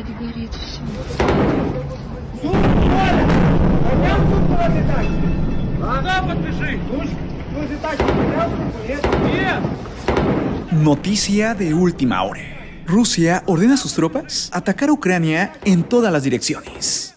Блядь, горит все. Noticia de última hora. Rusia ordena a sus tropas atacar a Ucrania en todas las direcciones.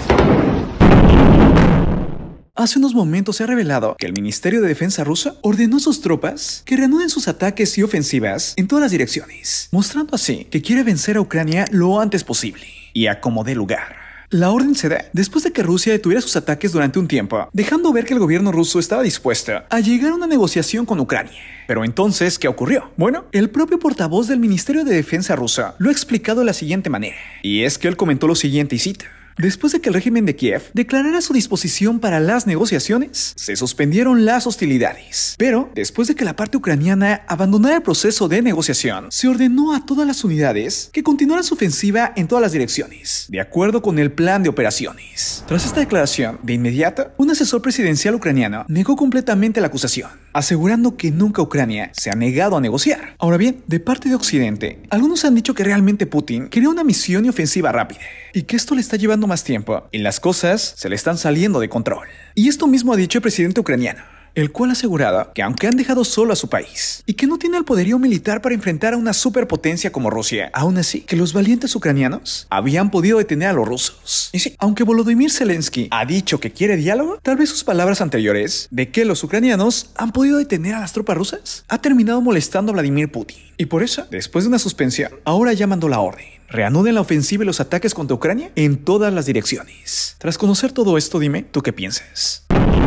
Hace unos momentos se ha revelado que el Ministerio de Defensa ruso ordenó a sus tropas que reanuden sus ataques y ofensivas en todas las direcciones, mostrando así que quiere vencer a Ucrania lo antes posible y a como dé lugar. La orden se da después de que Rusia detuviera sus ataques durante un tiempo, dejando ver que el gobierno ruso estaba dispuesto a llegar a una negociación con Ucrania. Pero entonces, ¿qué ocurrió? Bueno, el propio portavoz del Ministerio de Defensa ruso lo ha explicado de la siguiente manera. Y es que él comentó lo siguiente y cito: después de que el régimen de Kiev declarara su disposición para las negociaciones, se suspendieron las hostilidades. Pero, después de que la parte ucraniana abandonara el proceso de negociación, se ordenó a todas las unidades que continuaran su ofensiva en todas las direcciones, de acuerdo con el plan de operaciones. Tras esta declaración, de inmediato, un asesor presidencial ucraniano negó completamente la acusación, asegurando que nunca Ucrania se ha negado a negociar. Ahora bien, de parte de Occidente, algunos han dicho que realmente Putin quería una misión y ofensiva rápida, y que esto le está llevando más tiempo y las cosas se le están saliendo de control. Y esto mismo ha dicho el presidente ucraniano, el cual ha asegurado que aunque han dejado solo a su país y que no tiene el poderío militar para enfrentar a una superpotencia como Rusia, aún así que los valientes ucranianos habían podido detener a los rusos. Y sí, aunque Volodymyr Zelensky ha dicho que quiere diálogo, tal vez sus palabras anteriores de que los ucranianos han podido detener a las tropas rusas ha terminado molestando a Vladimir Putin. Y por eso, después de una suspensión, ahora ya mandó la orden: reanuden la ofensiva y los ataques contra Ucrania en todas las direcciones. Tras conocer todo esto, dime, ¿tú qué piensas?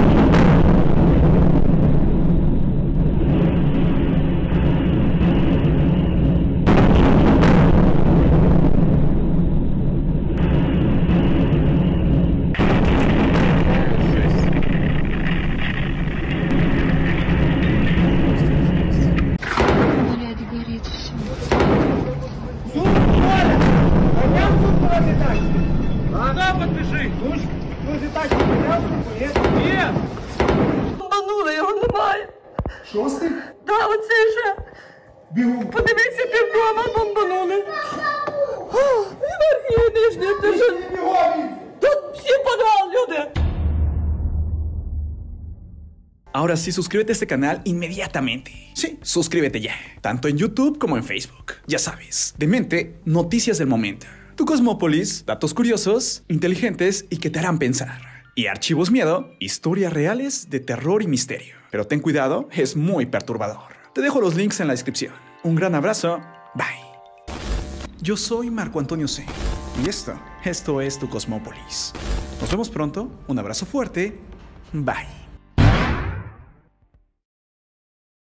Блядь, горит все. Бомбанули, його немає. Шостий? Да, оце же. Бігом. Подивіться, півдома бомбанули. Ігор, нижній, ти ж. Тут всі подвал, люди. Ahora sí, suscríbete a este canal inmediatamente. Sí, suscríbete ya, tanto en YouTube como en Facebook. Ya sabes, de mente, noticias del momento. Tu Cosmópolis, datos curiosos, inteligentes y que te harán pensar. Y Archivos Miedo, historias reales de terror y misterio. Pero ten cuidado, es muy perturbador. Te dejo los links en la descripción. Un gran abrazo, bye. Yo soy Marco Antonio C. Y esto es Tu Cosmópolis. Nos vemos pronto, un abrazo fuerte, bye.